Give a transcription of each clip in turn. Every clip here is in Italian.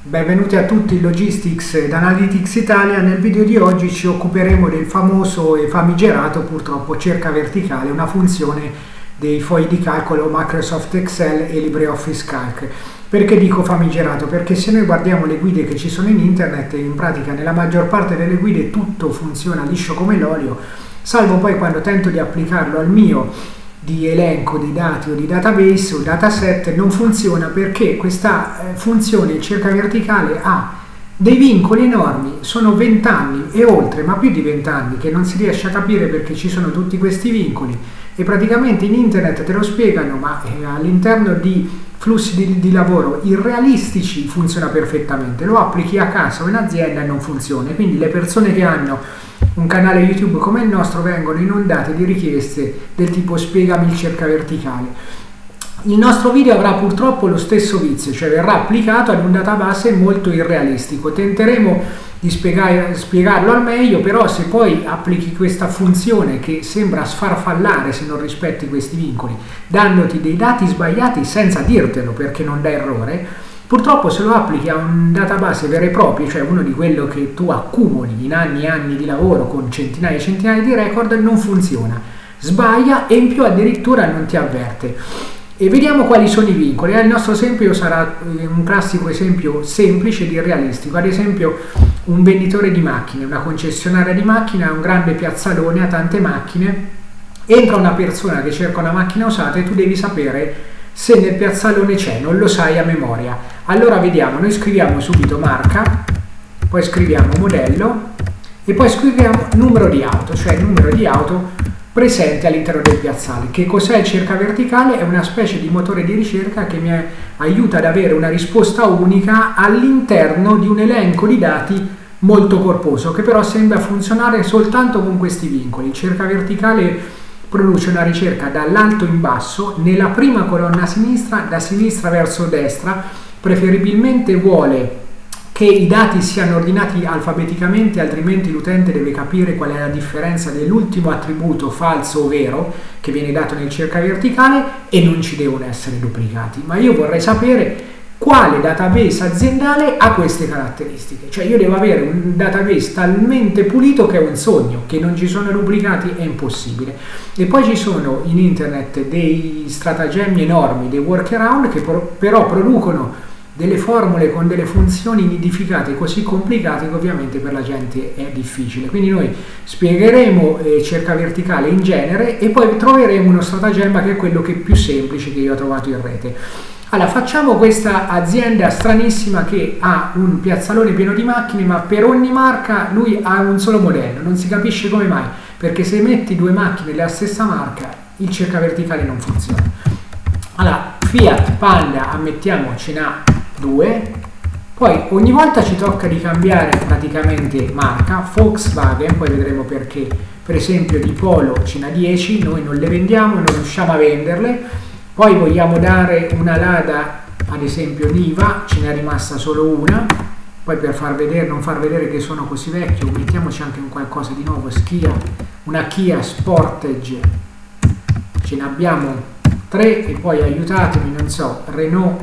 Benvenuti a tutti in Logistics ed Analytics Italia. Nel video di oggi ci occuperemo del famoso e famigerato purtroppo cerca verticale, una funzione dei fogli di calcolo Microsoft Excel e LibreOffice Calc. Perché dico famigerato? Perché se noi guardiamo le guide che ci sono in internet, in pratica nella maggior parte delle guide tutto funziona liscio come l'olio, salvo poi quando tento di applicarlo al mio di elenco di dati o di database o dataset non funziona, perché questa funzione cerca verticale ha dei vincoli enormi. Sono 20 anni e oltre, ma più di 20 anni che non si riesce a capire perché ci sono tutti questi vincoli, e praticamente in internet te lo spiegano, ma all'interno di flussi di lavoro irrealistici funziona perfettamente. Lo applichi a casa o in azienda e non funziona, quindi le persone che hanno un canale YouTube come il nostro vengono inondate di richieste del tipo spiegami il cerca verticale. Il nostro video avrà purtroppo lo stesso vizio, cioè verrà applicato ad un database molto irrealistico. Tenteremo di spiegarlo al meglio, però se poi applichi questa funzione che sembra sfarfallare se non rispetti questi vincoli, dandoti dei dati sbagliati senza dirtelo perché non dà errore, purtroppo se lo applichi a un database vero e proprio, cioè uno di quello che tu accumuli in anni e anni di lavoro con centinaia e centinaia di record, non funziona, sbaglia e in più addirittura non ti avverte. E vediamo quali sono i vincoli. Il nostro esempio sarà un classico esempio semplice di realistico. Ad esempio un venditore di macchine, una concessionaria di macchine, ha un grande piazzalone, ha tante macchine, entra una persona che cerca una macchina usata e tu devi sapere se nel piazzalone c'è, non lo sai a memoria. Allora vediamo, noi scriviamo subito marca, poi scriviamo modello e poi scriviamo numero di auto, cioè il numero di auto presente all'interno del piazzale. Che cos'è il cerca verticale? È una specie di motore di ricerca che mi aiuta ad avere una risposta unica all'interno di un elenco di dati molto corposo, che però sembra funzionare soltanto con questi vincoli. Il cerca verticale produce una ricerca dall'alto in basso, nella prima colonna a sinistra, da sinistra verso destra, preferibilmente vuole che i dati siano ordinati alfabeticamente, altrimenti l'utente deve capire qual è la differenza dell'ultimo attributo falso o vero che viene dato nel cerca verticale, e non ci devono essere duplicati. Ma io vorrei sapere quale database aziendale ha queste caratteristiche, cioè io devo avere un database talmente pulito che è un sogno, che non ci sono duplicati è impossibile. E poi ci sono in internet dei stratagemmi enormi, dei workaround che però producono delle formule con delle funzioni nidificate così complicate che ovviamente per la gente è difficile. Quindi noi spiegheremo cerca verticale in genere e poi troveremo uno stratagemma che è quello che è più semplice che io ho trovato in rete. Allora, facciamo questa azienda stranissima che ha un piazzalone pieno di macchine, ma per ogni marca lui ha un solo modello, non si capisce come mai, perché se metti due macchine della stessa marca il cerca verticale non funziona. Allora, Fiat, Panda, ammettiamo ce n'ha due, poi ogni volta ci tocca di cambiare praticamente marca. Volkswagen, poi vedremo perché, per esempio di Polo ce n'ha 10, noi non le vendiamo, non riusciamo a venderle. Poi vogliamo dare una Lada, ad esempio Niva, ce n'è rimasta solo una. Poi per non far vedere che sono così vecchio, mettiamoci anche un qualcosa di nuovo. Una Kia Sportage, ce ne abbiamo 3, e poi aiutatemi, non so, Renault,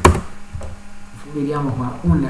vediamo qua, un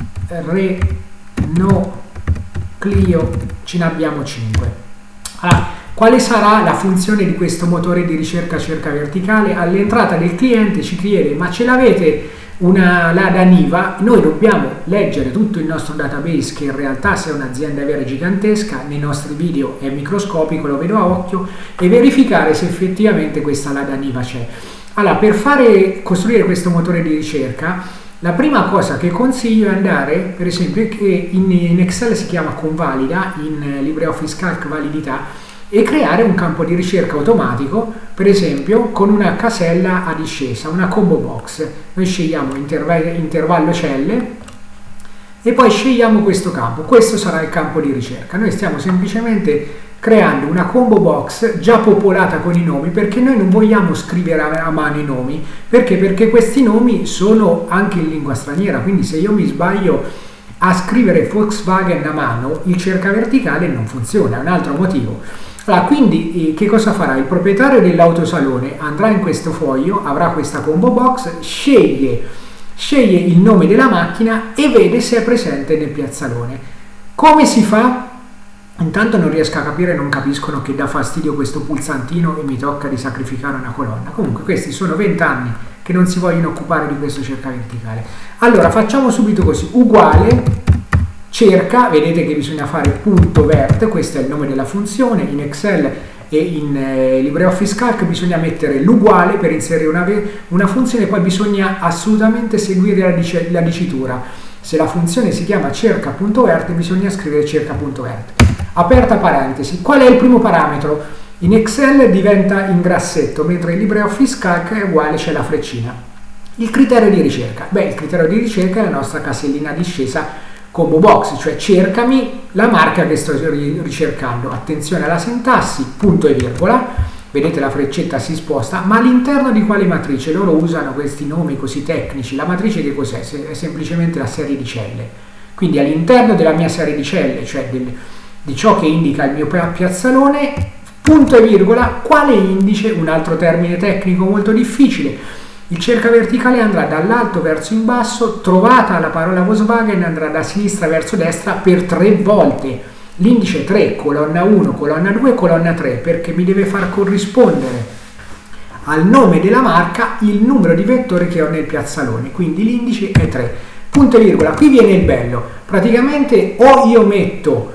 Renault Clio, ce ne abbiamo 5. Allora, quale sarà la funzione di questo motore di ricerca cerca verticale? All'entrata del cliente ci chiede: ma ce l'avete una Lada Niva? Noi dobbiamo leggere tutto il nostro database, che in realtà, se è un'azienda vera e gigantesca, nei nostri video è microscopico, lo vedo a occhio, e verificare se effettivamente questa Lada Niva c'è. Allora, per costruire questo motore di ricerca, la prima cosa che consiglio è andare, per esempio, che in Excel si chiama convalida, in LibreOffice Calc validità, e creare un campo di ricerca automatico, per esempio con una casella a discesa, una combo box. Noi scegliamo intervallo celle e poi scegliamo questo campo. Questo sarà il campo di ricerca. Noi stiamo semplicemente creando una combo box già popolata con i nomi, perché noi non vogliamo scrivere a mano i nomi. Perché questi nomi sono anche in lingua straniera, quindi se io mi sbaglio a scrivere Volkswagen a mano, il cerca verticale non funziona, è un altro motivo. Allora, quindi che cosa farà? Il proprietario dell'autosalone andrà in questo foglio, avrà questa combo box, sceglie sceglie il nome della macchina e vede se è presente nel piazzalone. Come si fa? Intanto non riesco a capire, non capiscono che dà fastidio questo pulsantino e mi tocca di sacrificare una colonna. Comunque questi sono 20 anni che non si vogliono occupare di questo cerca verticale. Allora facciamo subito così, uguale cerca, vedete che bisogna fare punto vert, questo è il nome della funzione, in Excel e in LibreOffice Calc bisogna mettere l'uguale per inserire una funzione, poi bisogna assolutamente seguire la dicitura. Se la funzione si chiama cerca.vert bisogna scrivere cerca.vert. Aperta parentesi, qual è il primo parametro? In Excel diventa in grassetto, mentre in LibreOffice Calc è uguale, c'è la freccina. Il criterio di ricerca. Beh, il criterio di ricerca è la nostra casellina discesa combo box, cioè cercami la marca che sto ricercando. Attenzione alla sintassi, punto e virgola. Vedete la freccetta si sposta, ma all'interno di quale matrice? Loro usano questi nomi così tecnici. La matrice che cos'è? È semplicemente la serie di celle. Quindi all'interno della mia serie di celle, cioè di ciò che indica il mio piazzalone, punto e virgola, quale indice? Un altro termine tecnico molto difficile. Il cerca verticale andrà dall'alto verso in basso, trovata la parola Volkswagen andrà da sinistra verso destra per 3 volte. L'indice 3, colonna 1, colonna 2, colonna 3, perché mi deve far corrispondere al nome della marca il numero di vettori che ho nel piazzalone, quindi l'indice è 3. Punto e virgola, qui viene il bello, praticamente o io metto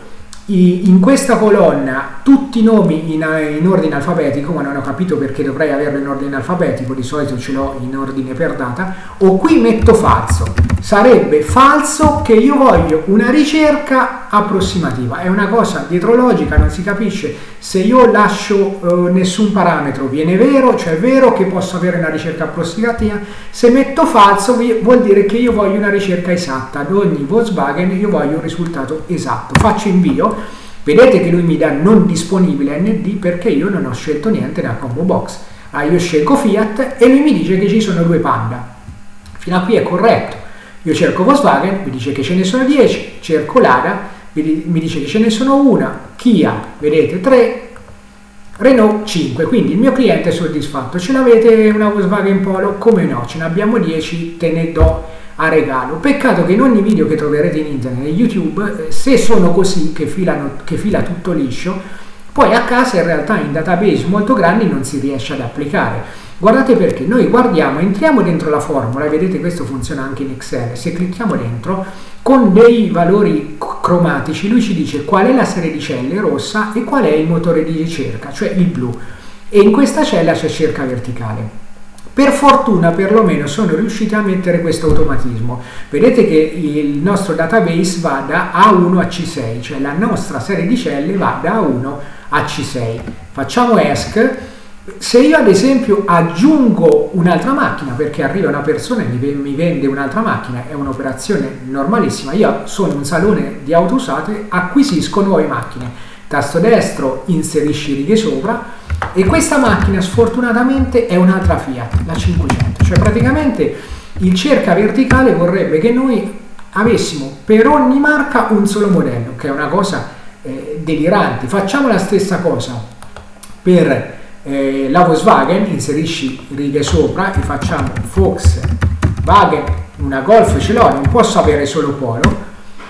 in questa colonna tutti i nomi in ordine alfabetico, ma non ho capito perché dovrei averlo in ordine alfabetico, di solito ce l'ho in ordine per data, o qui metto falso. Sarebbe falso che io voglio una ricerca approssimativa, è una cosa dietro logica, non si capisce. Se io lascio nessun parametro viene vero, cioè è vero che posso avere una ricerca approssimativa. Se metto falso vuol dire che io voglio una ricerca esatta, ad ogni Volkswagen io voglio un risultato esatto. Faccio invio, vedete che lui mi dà non disponibile ND perché io non ho scelto niente nella combo box. Io scelgo Fiat e lui mi dice che ci sono 2 Panda. Fino a qui è corretto. Io cerco Volkswagen, mi dice che ce ne sono 10, cerco Lada, mi dice che ce ne sono 1, Kia, vedete 3, Renault 5, quindi il mio cliente è soddisfatto. Ce l'avete una Volkswagen Polo? Come no, ce ne abbiamo 10, te ne do a regalo. Peccato che in ogni video che troverete in internet e YouTube, se sono così, che fila tutto liscio, poi a casa in realtà in database molto grandi non si riesce ad applicare. Guardate perché noi guardiamo, entriamo dentro la formula e vedete questo funziona anche in Excel. Se clicchiamo dentro con dei valori cromatici lui ci dice qual è la serie di celle rossa e qual è il motore di ricerca, cioè il blu, e in questa cella c'è cerca verticale. Per fortuna perlomeno sono riusciti a mettere questo automatismo. Vedete che il nostro database va da A1 a C6, cioè la nostra serie di celle va da A1 a C6. Facciamo ESC. Se io ad esempio aggiungo un'altra macchina perché arriva una persona e mi vende un'altra macchina, è un'operazione normalissima, io sono un salone di auto usate, acquisisco nuove macchine, tasto destro, inserisci righe sopra e questa macchina sfortunatamente è un'altra Fiat, la 500, cioè praticamente il cerca verticale vorrebbe che noi avessimo per ogni marca un solo modello, che è una cosa delirante. Facciamo la stessa cosa per la Volkswagen, inserisci righe sopra e facciamo Volkswagen, una Golf ce l'ho, non posso avere solo Polo.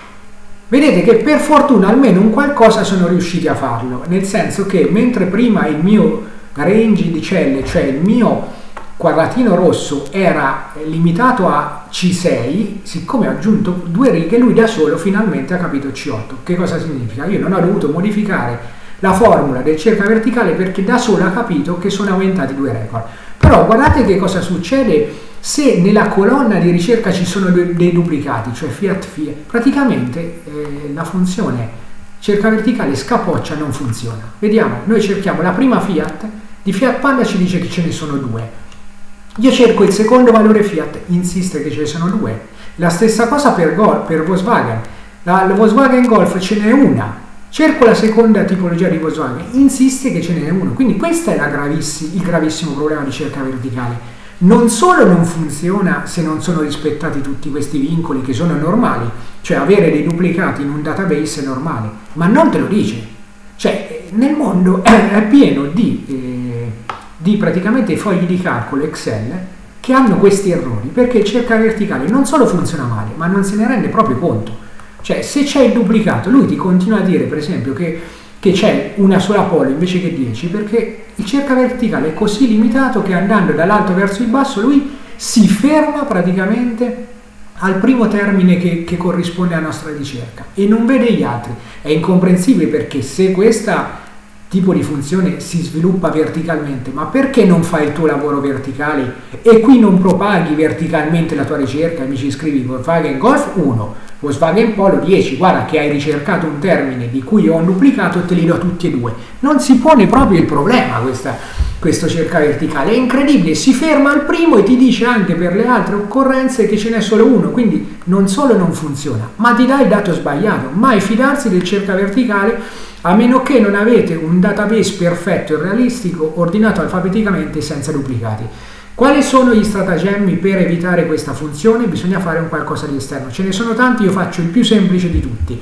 Vedete che per fortuna almeno un qualcosa sono riusciti a farlo, nel senso che mentre prima il mio range di celle, cioè il mio quadratino rosso era limitato a C6, siccome ho aggiunto 2 righe lui da solo finalmente ha capito C8. Che cosa significa? Io non ho dovuto modificare la formula del cerca verticale perché da solo ha capito che sono aumentati 2 record. Però guardate che cosa succede se nella colonna di ricerca ci sono dei duplicati, cioè Fiat. Praticamente la funzione cerca verticale scapoccia, non funziona. Vediamo, noi cerchiamo la prima Fiat, di Fiat Panda ci dice che ce ne sono 2. Io cerco il secondo valore Fiat, insiste che ce ne sono 2. La stessa cosa per Volkswagen. La Volkswagen Golf ce n'è una. Cerco la seconda tipologia di Volkswagen, insiste che ce n'è uno. Quindi questo è il gravissimo problema di cerca verticale. Non solo non funziona se non sono rispettati tutti questi vincoli che sono normali, cioè avere dei duplicati in un database è normale, ma non te lo dice. Cioè nel mondo è pieno di praticamente fogli di calcolo Excel che hanno questi errori, perché il cerca verticale non solo funziona male, ma non se ne rende proprio conto. Cioè, se c'è il duplicato, lui ti continua a dire, per esempio, che c'è una sola polo invece che 10, perché il cerca verticale è così limitato che andando dall'alto verso il basso lui si ferma praticamente al primo termine che corrisponde alla nostra ricerca e non vede gli altri. È incomprensibile, perché se questo tipo di funzione si sviluppa verticalmente, ma perché non fai il tuo lavoro verticale e qui non propaghi verticalmente la tua ricerca e mi ci scrivi Volkswagen Golf 1, Volkswagen Polo 10, guarda che hai ricercato un termine di cui ho un duplicato e te li do tutti e due. Non si pone proprio il problema questo cerca verticale, è incredibile, si ferma al primo e ti dice anche per le altre occorrenze che ce n'è solo uno, quindi non solo non funziona, ma ti dà il dato sbagliato. Mai fidarsi del cerca verticale a meno che non avete un database perfetto e realistico ordinato alfabeticamente senza duplicati. Quali sono gli stratagemmi per evitare questa funzione? Bisogna fare un qualcosa di esterno. Ce ne sono tanti, io faccio il più semplice di tutti.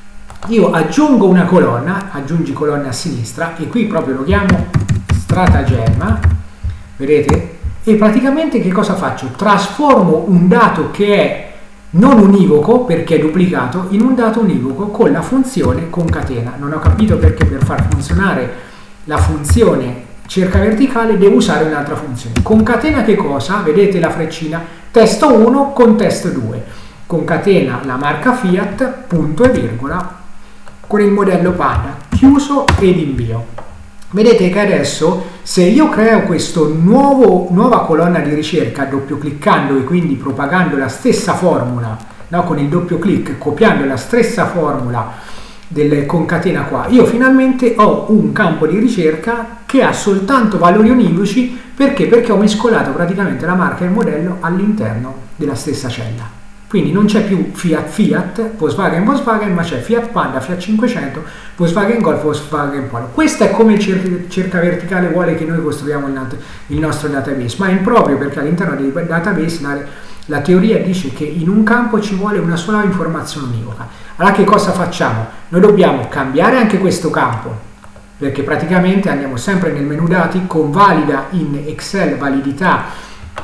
Io aggiungo una colonna, aggiungi colonna a sinistra, e qui proprio lo chiamo stratagemma, vedete? E praticamente che cosa faccio? Trasformo un dato che è non univoco, perché è duplicato, in un dato univoco con la funzione concatena. Non ho capito perché per far funzionare la funzione cerca verticale devo usare un'altra funzione. Concatena che cosa? Vedete la freccina? Testo 1 con testo 2. Concatena la marca Fiat, punto e virgola, con il modello Panda, chiuso ed invio. Vedete che adesso, se io creo questa nuova colonna di ricerca doppio cliccando e quindi propagando la stessa formula, no, con il doppio clic, copiando la stessa formula del concatena qua, io finalmente ho un campo di ricerca che ha soltanto valori univoci. Perché? Perché ho mescolato praticamente la marca e il modello all'interno della stessa cella. Quindi non c'è più Fiat, Volkswagen, ma c'è Fiat Panda, Fiat 500, Volkswagen Golf, Volkswagen Polo. Questo è come il cerca verticale vuole che noi costruiamo il nostro database, ma è improprio, perché all'interno dei database la teoria dice che in un campo ci vuole una sola informazione univoca. Allora che cosa facciamo? Noi dobbiamo cambiare anche questo campo, perché praticamente andiamo sempre nel menu dati, convalida in Excel, validità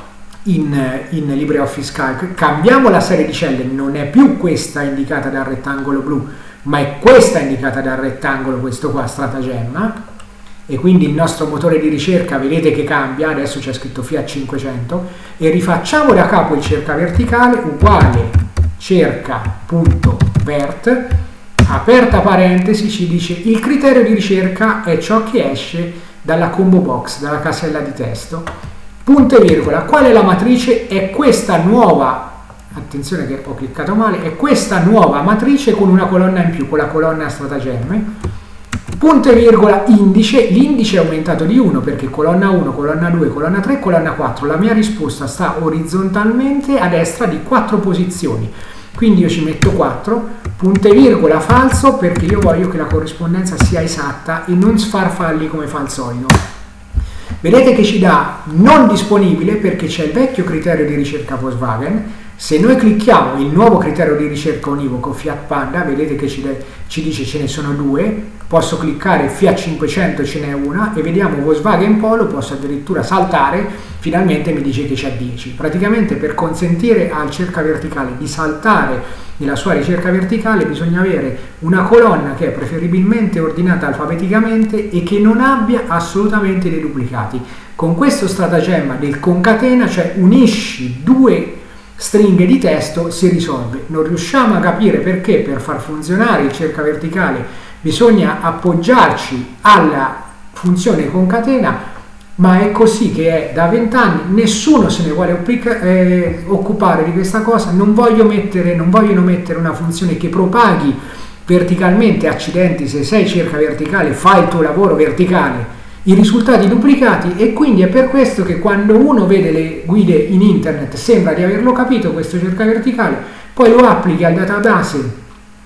in LibreOffice Calc, cambiamo la serie di celle, non è più questa indicata dal rettangolo blu, ma è questa indicata dal rettangolo, questo qua, stratagemma, e quindi il nostro motore di ricerca vedete che cambia, adesso c'è scritto Fiat 500, e rifacciamo da capo il cerca verticale, uguale cerca.vert, aperta parentesi, ci dice il criterio di ricerca è ciò che esce dalla combo box, dalla casella di testo, punto e virgola. Qual è la matrice? È questa nuova, attenzione che ho cliccato male, è questa nuova matrice con una colonna in più, con la colonna strategemme, punto e virgola, indice. L'indice è aumentato di 1 perché colonna 1, colonna 2, colonna 3, colonna 4. La mia risposta sta orizzontalmente a destra di 4 posizioni, quindi io ci metto 4, punto e virgola, falso, perché io voglio che la corrispondenza sia esatta e non sfarfalli come fa al solito. Vedete che ci dà non disponibile perché c'è il vecchio criterio di ricerca Volkswagen. Se noi clicchiamo il nuovo criterio di ricerca univoco Fiat Panda, vedete che ci dice ce ne sono 2, posso cliccare Fiat 500, ce n'è una, e vediamo Volkswagen Polo, posso addirittura saltare, finalmente mi dice che c'è 10. Praticamente per consentire al cerca verticale di saltare nella sua ricerca verticale bisogna avere una colonna che è preferibilmente ordinata alfabeticamente e che non abbia assolutamente dei duplicati. Con questo stratagemma del concatena, cioè unisci due stringhe di testo, si risolve. Non riusciamo a capire perché per far funzionare il cerca verticale bisogna appoggiarci alla funzione concatena, ma è così che è da 20 anni, nessuno se ne vuole occupare di questa cosa. Non vogliono mettere una funzione che propaghi verticalmente. Accidenti, se sei cerca verticale fai il tuo lavoro verticale, i risultati duplicati, e quindi è per questo che quando uno vede le guide in internet sembra di averlo capito questo cerca verticale, poi lo applichi al database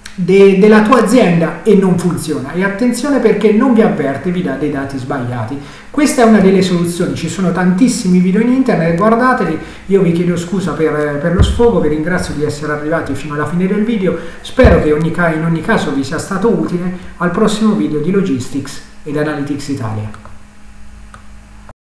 della tua azienda e non funziona. E attenzione, perché non vi avverte, vi dà dei dati sbagliati. Questa è una delle soluzioni, ci sono tantissimi video in internet, guardateli. Io vi chiedo scusa per lo sfogo, vi ringrazio di essere arrivati fino alla fine del video, spero che in ogni caso vi sia stato utile. Al prossimo video di Logistics ed Analytics Italia.